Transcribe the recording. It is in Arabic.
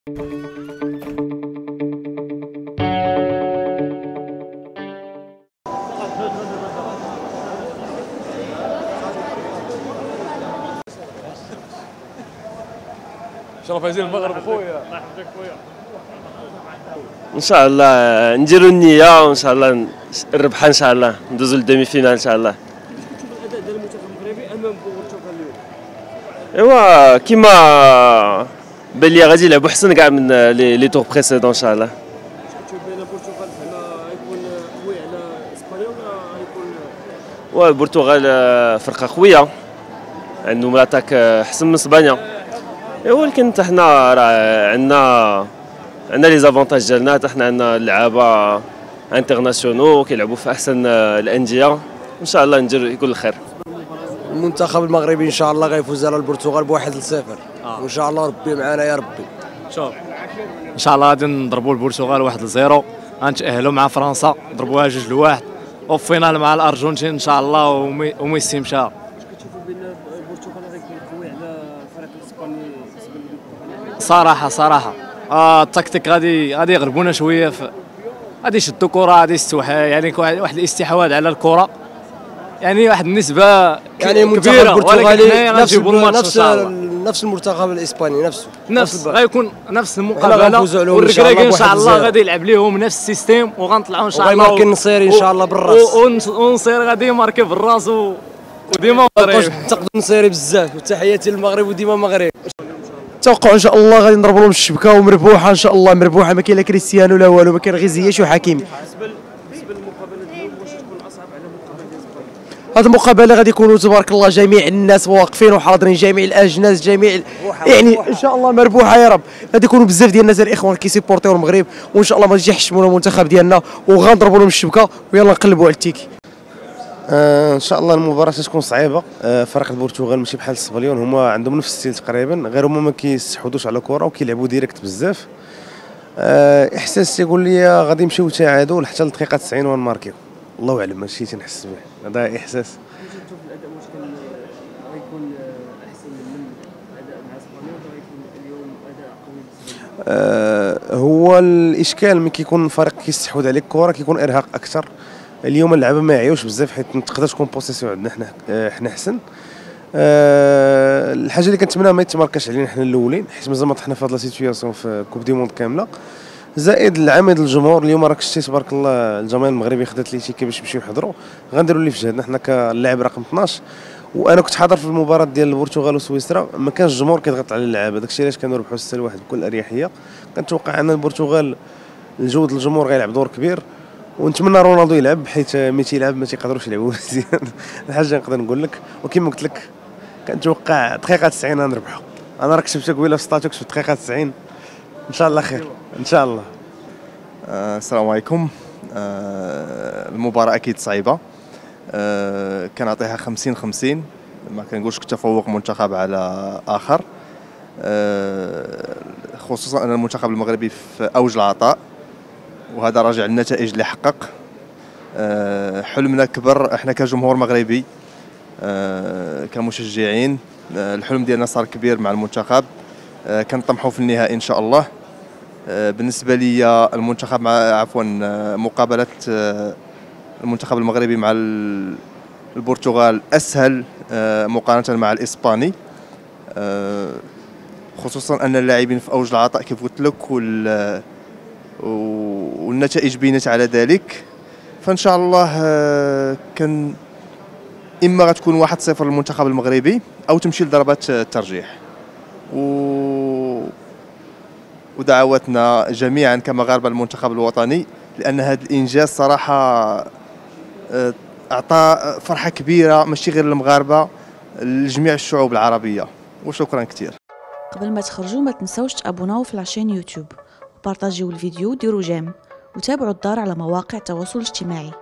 ان شاء الله فايزين المغرب خويا. الله يحفظك خويا. ان شاء الله نديروا النيه وان شاء الله الربحه ان شاء الله ندوزوا للدومي فينال ان شاء الله. كتشوف الاداء ديال المنتخب المغربي امام البرتغال ايوا اليوم؟ كيما بان لي غادي يلعبوا احسن كاع من لي تور بريسيدون ان شاء الله. كتشوف بان البرتغال زعما غيكون قوي على اسبانيا ولا غيكون؟ والبرتغال فرقه قويه عندهم لاتاك احسن من اسبانيا. ايوا ولكن حتى حنا راه عندنا لي زافونتاج ديالنا، حتى حنا عندنا لعابه انترناسيونو كيلعبوا في احسن الانديه، ان شاء الله يكون الخير. المنتخب المغربي ان شاء الله غيفوز على البرتغال ب1-0 وان شاء الله ربي معنا يا ربي. شوف ان شاء الله غادي نضربوا البرتغال 1-0، غنتأهلوا مع فرنسا نضربوها 2-1 وفي فينال مع الارجنتين ان شاء الله وميسي مشى. واش كتشوفوا بان البرتغال غيكون قوي على الفريق الاسباني صراحه التكتيك غادي يغلبونا شويه، غادي يشدوا كره، غادي يستوحى يعني واحد الاستحواذ على الكره، يعني واحد النسبه يعني المنتخب كبيره، البرتغالي نفس المنتخب الاسباني نفس غيكون نفس المقابله، والركراكي ان شاء الله غادي يلعب لهم نفس السيستيم وغنطلعوا ان شاء الله وغيماركي النصيري ان شاء الله بالراس، ونصير غادي يماركي بالراس وديما مغرب. ننتقد النصيري بزاف وتحياتي للمغرب وديما مغرب. توقع ان شاء الله غادي نضربوا لهم الشبكه ومربوحه ان شاء الله، مربوحه ما كاين لا كريستيانو لا والو، ما كاين غير زياش وحكيمي. بالنسبه للمقابله اليوم واش تكون اصعب على المقابله ديال اسبانيا؟ هذه المقابله غادي يكونوا تبارك الله جميع الناس واقفين وحاضرين، جميع الاجناس، جميع يعني ان شاء الله مربوحه يا رب. غادي يكونوا بزاف ديال الناس الاخوان كيسيبورتيو المغرب، وان شاء الله ما يجي يحشمونا المنتخب ديالنا وغنضربوا لهم الشبكه ويلا نقلبوا على التيكي. ان شاء الله المباراه تكون صعيبه. فريق البرتغال ماشي بحال الصبليون، هما عندهم نفس الستيل تقريبا، غير هما ما كيستحوذوش على كره وكيلعبوا ديريكت بزاف. احساس تيقول لي غادي يمشيو تعادل حتى للدقيقه 90 ونماركيو، الله اعلم ماشي تنحس به، هذا احساس. تشوف الاداء واش غيكون احسن من الاداء مع اسبانيا ولا غيكون اليوم اداء قوي؟ هو الاشكال ملي كيكون الفريق كيستحوذ عليك الكره كيكون ارهاق اكثر. اليوم اللعبه ما يعيوش بزاف حيت تقدر تكون بوسيسيون عندنا حنا احسن. الحاجه اللي كنتمناها ما يتماركاش علينا حنا الاولين، حيت مازال ما طحنا في هذه لا سيتوياسيون في كوب دي موند كامله. زائد العمل الجمهور اليوم راك شتي تبارك الله الجماهير المغربيه خدات لي تيكي باش يمشيو يحضروا، غنديروا اللي في جهدنا حنا كلاعب رقم 12. وانا كنت حاضر في المباراه ديال البرتغال وسويسرا، ما كانش الجمهور كيضغط على اللعابه، داكشي علاش كانوا ربحوا 6-1 بكل اريحيه. كنتوقع ان البرتغال الجهد الجمهور غيلعب دور كبير، ونتمنى رونالدو يلعب حيت ملي تيلعب ما تيقدروش يلعبوا مزيان. الحاجه نقدر نقول لك، وكما قلت لك كنتوقع دقيقه 90 غنربحوا. انا راك شفت قبيله في ستاتوك في دقيقه 90 ان شاء الله خير ان شاء الله. السلام عليكم. المباراة أكيد صعيبة، كنعطيها 50-50، ما كنقولش تفوق منتخب على آخر، خصوصا أن المنتخب المغربي في أوج العطاء، وهذا راجع للنتائج اللي حقق. حلمنا كبر احنا كجمهور مغربي، كمشجعين، الحلم ديالنا صار كبير مع المنتخب، كنطمحوا في النهائي إن شاء الله. بالنسبه لي المنتخب مقابله المنتخب المغربي مع البرتغال اسهل مقارنه مع الاسباني، خصوصا ان اللاعبين في اوج العطاء كيف قلت لك، والنتائج بينت على ذلك. فان شاء الله كان اما غتكون 1-0 للمنتخب المغربي او تمشي لضربات الترجيح. ودعواتنا جميعا كمغاربه المنتخب الوطني، لان هذا الانجاز صراحه اعطى فرحه كبيره ماشي غير للمغاربه، لجميع الشعوب العربيه. وشكرا كثير. قبل ما تخرجوا ما تنسوش تابوناو في لاشين يوتيوب وبارطاجيو الفيديو وديروا جيم وتابعوا الدار على مواقع التواصل الاجتماعي.